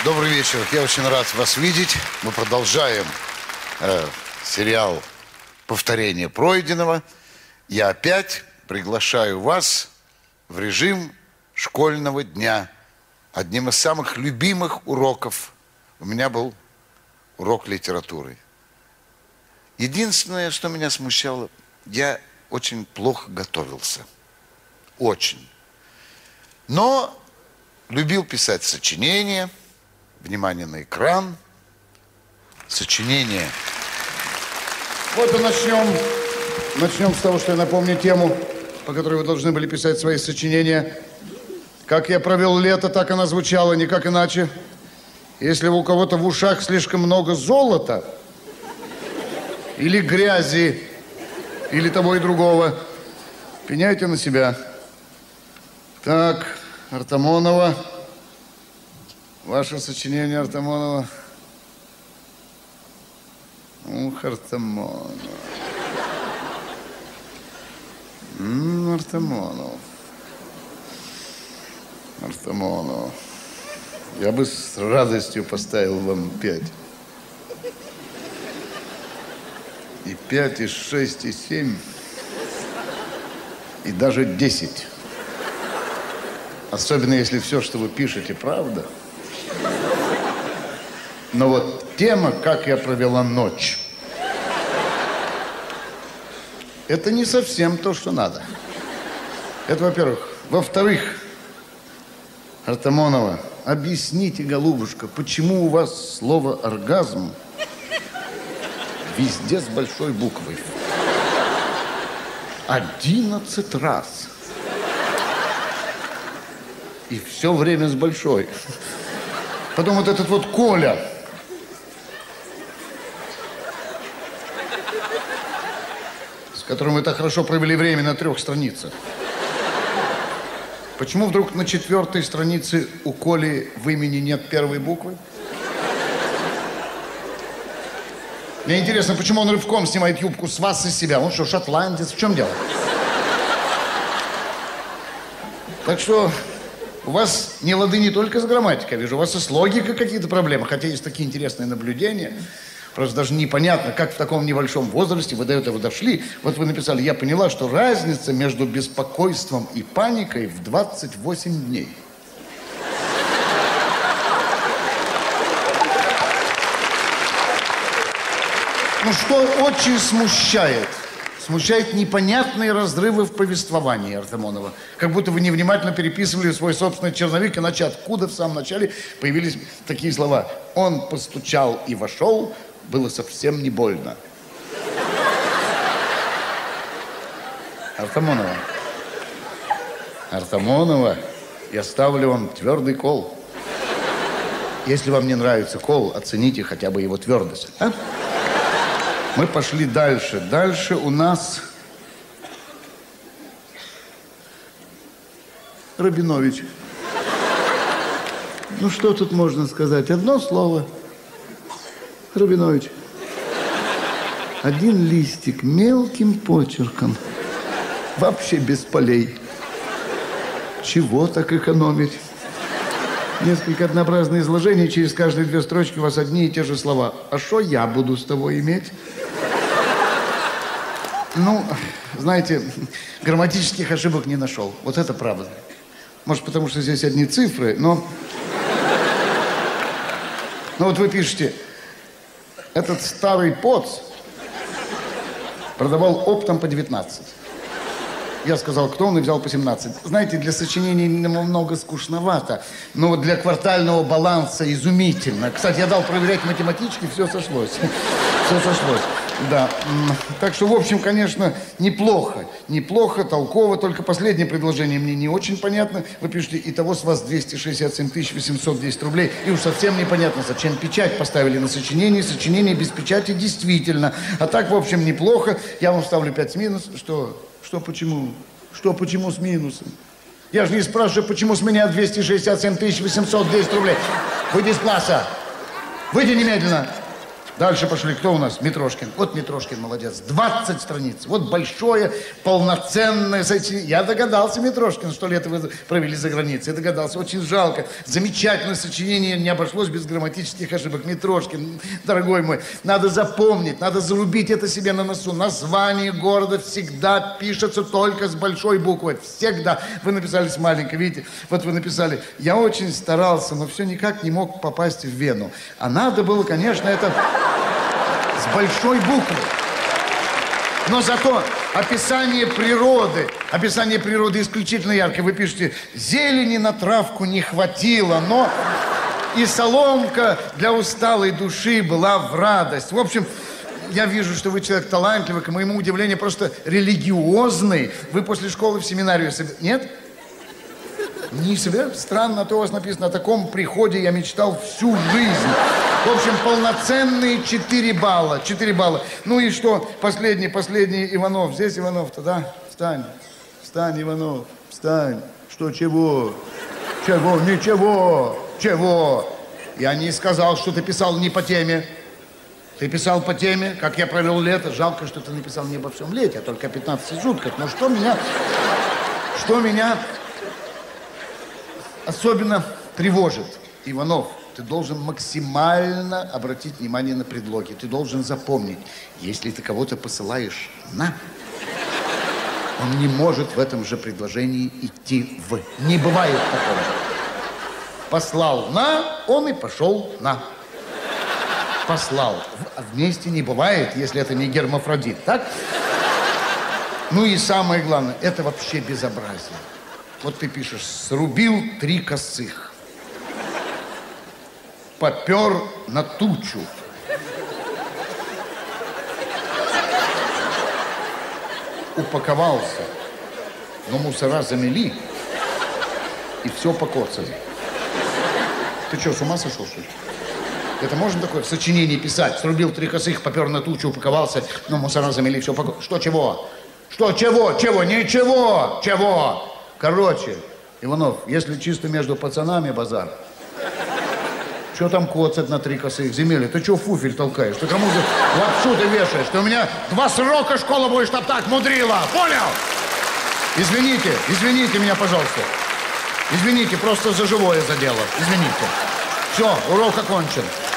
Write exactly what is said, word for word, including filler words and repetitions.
Добрый вечер. Я очень рад вас видеть. Мы продолжаем э, сериал «Повторение пройденного». Я опять приглашаю вас в режим школьного дня. Одним из самых любимых уроков у меня был урок литературы. Единственное, что меня смущало, я очень плохо готовился. Очень. Но любил писать сочинения. Внимание на экран. Сочинение. Вот и начнем. Начнем с того, что я напомню тему, по которой вы должны были писать свои сочинения. Как я провел лето, так она звучала, никак иначе. Если у кого-то в ушах слишком много золота, или грязи, или того и другого, пеняйте на себя. Так, Артамонова. Ваше сочинение, Артамонова. Ух, Артамонова. М-м, Артамонов. Артамонов. Я бы с радостью поставил вам пять. И пять, и шесть, и семь. И даже десять. Особенно, если все, что вы пишете, правда. Но вот тема «Как я провела ночь» — это не совсем то, что надо. Это, во-первых. Во-вторых, Артамонова, объясните, голубушка, почему у вас слово «оргазм» везде с большой буквой? Одиннадцать раз. И все время с большой. Потом вот этот вот Коля. С которым вы так хорошо провели время на трех страницах. Почему вдруг на четвертой странице у Коли в имени нет первой буквы? Мне интересно, почему он рывком снимает юбку с вас и с себя? Он что, шотландец? В чем дело? Так что у вас не лады не только с грамматикой, вижу, у вас и с логикой какие-то проблемы, хотя есть такие интересные наблюдения. Просто даже непонятно, как в таком небольшом возрасте вы до этого дошли. Вот вы написали: я поняла, что разница между беспокойством и паникой в двадцать восемь дней. Ну, что очень смущает. Смущает непонятные разрывы в повествовании, Артамонова. Как будто вы невнимательно переписывали свой собственный черновик, иначе откуда в самом начале появились такие слова: он постучал и вошел, было совсем не больно. Артамонова. Артамонова, я ставлю вам твердый кол. Если вам не нравится кол, оцените хотя бы его твердость. А? Мы пошли дальше. Дальше у нас Рабинович. Ну, что тут можно сказать? Одно слово. Рабинович. Один листик мелким почерком. Вообще без полей. Чего так экономить? Несколько однообразные изложения, через каждые две строчки у вас одни и те же слова. А что я буду с того иметь? Ну, знаете, грамматических ошибок не нашел. Вот это правда. Может, потому что здесь одни цифры, но... Ну, вот вы пишете: этот старый поц продавал оптом по девятнадцать. Я сказал, кто он, и взял по семнадцать. Знаете, для сочинений немного скучновато, но вот для квартального баланса изумительно. Кстати, я дал проверять математички, все сошлось. Все сошлось, да. Так что, в общем, конечно, неплохо. Неплохо, толково, только последнее предложение мне не очень понятно. Вы пишете: итого с вас двести шестьдесят семь тысяч восемьсот десять рублей. И уж совсем непонятно, зачем печать поставили на сочинение. Сочинение без печати действительно. А так, в общем, неплохо. Я вам ставлю пять с минусом. Что? Что почему? Что почему с минусом? Я же не спрашиваю, почему с меня двести шестьдесят семь тысяч восемьсот десять рублей. Выйди из класса. Выйди немедленно. Дальше пошли. Кто у нас? Митрошкин. Вот Митрошкин молодец. двадцать страниц. Вот большое, полноценное сочинение. Я догадался, Митрошкин, что лето вы провели за границей. Я догадался. Очень жалко. Замечательное сочинение. Не обошлось без грамматических ошибок. Митрошкин, дорогой мой, надо запомнить, надо зарубить это себе на носу. Название города всегда пишется только с большой буквы. Всегда. Вы написали с маленькой, видите? Вот вы написали. Я очень старался, но все никак не мог попасть в Вену. А надо было, конечно, это... с большой буквы. Но зато описание природы, описание природы исключительно яркое. Вы пишете, зелени на травку не хватило, но и соломка для усталой души была в радость. В общем, я вижу, что вы человек талантливый, к моему удивлению, просто религиозный. Вы после школы в семинарию собираетесь? Нет? Не собираетесь? Странно, а то у вас написано, о таком приходе я мечтал всю жизнь. В общем, полноценные четыре балла. четыре балла. Ну и что? Последний, последний Иванов. Здесь Иванов-то, да? Встань. Встань, Иванов. Встань. Что, чего? Чего? Ничего. Чего? Я не сказал, что ты писал не по теме. Ты писал по теме, как я провел лето. Жалко, что ты написал не обо всем лете, а только о пятнадцати сутках. Но что меня... Что меня особенно тревожит, Иванов? Ты должен максимально обратить внимание на предлоги. Ты должен запомнить, если ты кого-то посылаешь на, он не может в этом же предложении идти в. Не бывает такого. Послал на, он и пошел на. Послал. А вместе не бывает, если это не гермафродит, так? Ну и самое главное, это вообще безобразие. Вот ты пишешь, срубил три косых. Попер на тучу. Упаковался, но мусора замели и все покоцали. Ты что, с ума сошел, что ли? Это можно такое в сочинении писать? Срубил три косых, попер на тучу, упаковался, но мусора замели, все покоцали. Что, чего? Что, чего? Чего? Ничего! Чего? Короче, Иванов, если чисто между пацанами базар, что там коцать на три косых земель? Ты что фуфель толкаешь? Ты кому лапшу ты вешаешь? Ты у меня два срока школа будешь топтать, мудрила. Понял? Извините, извините меня, пожалуйста. Извините, просто за живое задело. Извините. Все, урок окончен.